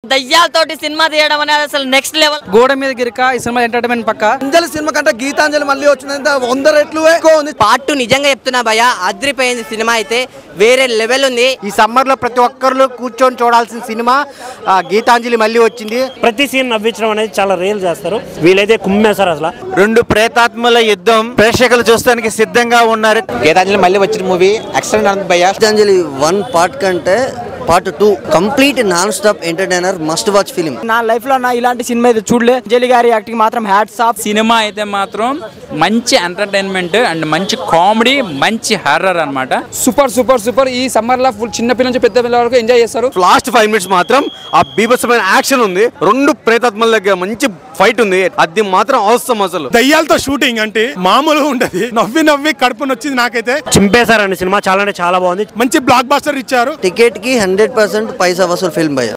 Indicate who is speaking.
Speaker 1: దయ్యాలతోటి cinema తీయడం అనేది అసలు నెక్స్ట్ లెవెల్.
Speaker 2: గోడ మీద గిరిక ఈ సినిమా ఎంటర్టైన్మెంట్ పక్క.
Speaker 3: అంజలి సినిమా కంటే గీతాంజలి మళ్ళీ వచ్చినంత 100 రెట్లు ఎక్కువ ఉంది.
Speaker 1: పార్ట్ 2 నిజంగా చెప్తున్నా భయ్య, అద్రిపోయింది సినిమా అయితే, వేరే లెవెల్ ఉంది.
Speaker 4: ఈ సమ్మర్ లో ప్రతి ఒక్కరు కూర్చొని చూడాల్సిన సినిమా గీతాంజలి మళ్ళీ వచ్చింది.
Speaker 5: ప్రతి సీన్ నవ్వించడం అనేది చాలా రియల్ చేస్తారు, వీలైతే కుమ్మేశారు. అసలు
Speaker 4: 2 ప్రేతాత్మల యుద్ధం ప్రేక్షకులు చూస్తానికి సిద్ధంగా ఉన్నారు.
Speaker 6: గీతాంజలి మళ్ళీ వచ్చిన మూవీ ఎక్సలెంట్ ఉంది భయ్య.
Speaker 3: గీతాంజలి 1 పార్ట్ కంటే part 2 complete non stop entertainer, must watch film.
Speaker 2: నా లైఫ్ లో ఇలాంటి సినిమా అయితే చూడలే. అంజలి గారి యాక్టింగ్ మాత్రం హ్యాట్స్ ఆఫ్.
Speaker 7: సినిమా అయితే మాత్రం మంచి ఎంటర్టైన్మెంట్ అండ్ మంచి కామెడీ, మంచి హర్రర్ అన్నమాట.
Speaker 2: Super super super. ఈ సమ్మర్ లో ఫుల్ చిన్న పిల్లల నుంచి పెద్ద పిల్లల వరకు ఎంజాయ్ చేస్తారు.
Speaker 4: లాస్ట్ 5 మినిట్స్ మాత్రం ఆ బీభత్సమైన యాక్షన్ ఉంది. 2 ప్రేతాత్మల దగ్గర మంచి ఫైట్ ఉంది. అది మాత్రం అవసరం. అసలు
Speaker 8: దయ్యాలతో షూటింగ్ అంటే మామూలుగా ఉంటది. నవ్వి నవ్వి కడుపుని వచ్చింది నాకైతే.
Speaker 5: చింపేశారండి సినిమా, చాలా అంటే చాలా బాగుంది.
Speaker 8: మంచి బ్లాక్ బాస్టర్ ఇచ్చారు.
Speaker 3: టికెట్ కి 100% పైసా వసూలు ఫిల్మ్ భయ్య.